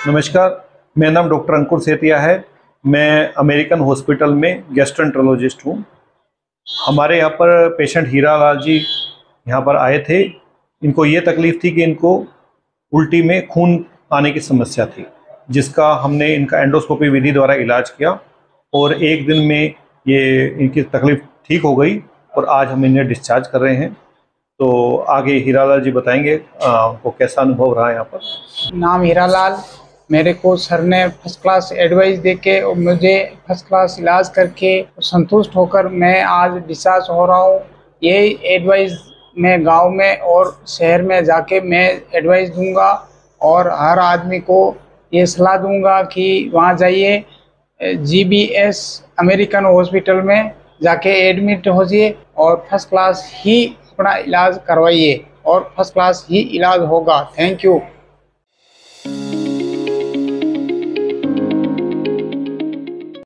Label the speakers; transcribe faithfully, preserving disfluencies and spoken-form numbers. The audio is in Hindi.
Speaker 1: नमस्कार, मेरा नाम डॉक्टर अंकुर सेतिया है। मैं अमेरिकन हॉस्पिटल में गैस्ट्रोएंटरोलॉजिस्ट हूँ। हमारे यहाँ पर पेशेंट हीरालाल जी यहाँ पर आए थे। इनको ये तकलीफ़ थी कि इनको उल्टी में खून आने की समस्या थी, जिसका हमने इनका एंडोस्कोपी विधि द्वारा इलाज किया और एक दिन में ये इनकी तकलीफ़ ठीक हो गई और आज हम इन्हें डिस्चार्ज कर रहे हैं। तो आगे हीरालाल जी बताएंगे वो कैसा अनुभव रहा यहाँ पर।
Speaker 2: नाम हीरालाल। मेरे को सर ने फर्स्ट क्लास एडवाइस देके और मुझे फर्स्ट क्लास इलाज करके संतुष्ट होकर मैं आज डिस्चार्ज हो रहा हूँ। यही एडवाइस मैं गांव में और शहर में जाके मैं एडवाइस दूंगा और हर आदमी को ये सलाह दूंगा कि वहाँ जाइए, G B S American hospital में जाके एडमिट होइए और फर्स्ट क्लास ही अपना इलाज करवाइए और फर्स्ट क्लास ही इलाज होगा। Thank you.